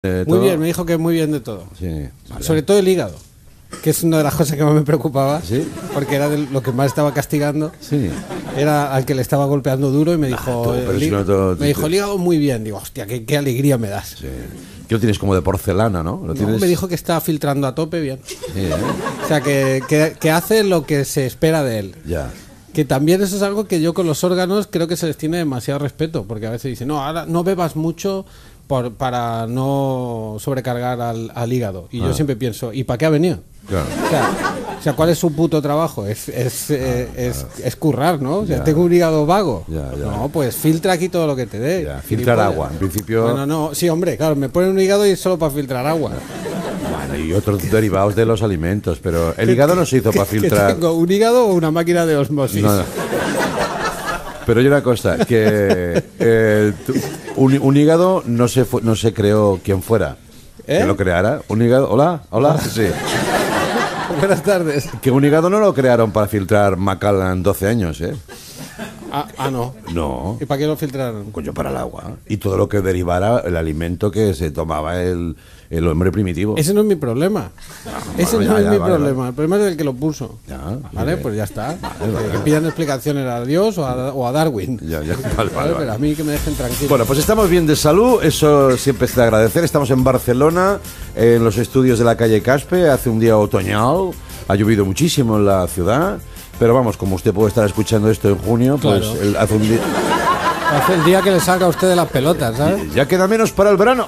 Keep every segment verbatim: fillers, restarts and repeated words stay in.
Eh, muy todo. bien, me dijo que muy bien de todo. Sí, vale. Sobre todo el hígado, que es una de las cosas que más me preocupaba. ¿Sí? Porque era de lo que más estaba castigando. Sí. Era al que le estaba golpeando duro y me dijo, tú, pero el, si no todo- me dijo el hígado muy bien. Digo, hostia, qué, qué alegría me das. Sí. Que lo tienes como de porcelana, ¿no? Lo No, tienes... me dijo que está filtrando a tope bien. Sí, ¿eh? O sea, que, que, que hace lo que se espera de él. Ya. Que también eso es algo que yo con los órganos creo que se les tiene demasiado respeto, porque a veces dicen, no, ahora no bebas mucho por, para no sobrecargar al, al hígado. Y Ah. yo siempre pienso, ¿y para qué ha venido? Claro. O sea, o sea, ¿cuál es su puto trabajo? Es, es, eh, es, es currar, ¿no? O sea, Ya. tengo un hígado vago. Ya, ya. No, pues filtra aquí todo lo que te dé. Ya, filtrar Gilipollas. agua, en principio- Bueno, no, sí, hombre, claro, me ponen un hígado y es solo para filtrar agua. Bueno, y otros derivados de los alimentos, pero el hígado no se hizo ¿Qué- para qué filtrar. tengo, un hígado o una máquina de osmosis? No, no. Pero hay una cosa, que eh, tú- un, un hígado no se, fu- no se creó quien fuera. ¿Eh? Que lo creara. Un hígado. Hola, hola. Sí. Buenas tardes. Que un hígado no lo crearon para filtrar Macallan doce años, ¿eh? Ah, ah, no. No. ¿Y para qué lo filtraron? Coño, para el agua. Y todo lo que derivara el alimento que se tomaba el, el hombre primitivo. Ese no es mi problema. Ese bueno, no ya, es ya, mi vale, problema. vale. El problema es el que lo puso. Ya, Vale, bien. pues ya está. vale. Que pidan explicaciones a Dios o a, o a Darwin. Ya, ya. Vale, Vale, vale, pero vale. a mí que me dejen tranquilo. Bueno, pues estamos bien de salud, eso siempre es de agradecer. Estamos en Barcelona, en los estudios de la calle Caspe, hace un día otoñal, ha llovido muchísimo en la ciudad, pero vamos, como usted puede estar escuchando esto en junio, pues Claro. el- hace un día... Hace el día que le salga a usted de las pelotas, ¿sabes? Ya queda menos para el verano.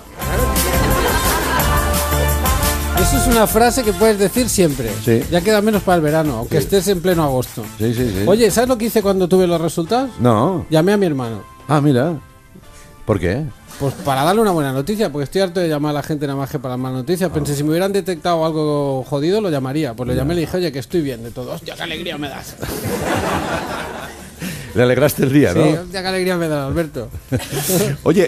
Eso es una frase que puedes decir siempre. Sí. Ya queda menos para el verano, aunque Sí. estés en pleno agosto. Sí, sí, sí. Oye, ¿sabes lo que hice cuando tuve los resultados? No. Llamé a mi hermano. Ah, mira. ¿Por qué? Pues para darle una buena noticia, porque estoy harto de llamar a la gente nada más que para las malas noticias. Pensé, si me hubieran detectado algo jodido, lo llamaría. Pues lo llamé y le dije, oye, que estoy bien de todo. Hostia, qué alegría me das. Le alegraste el día, ¿no? Sí, hostia, qué alegría me das, Alberto. Oye,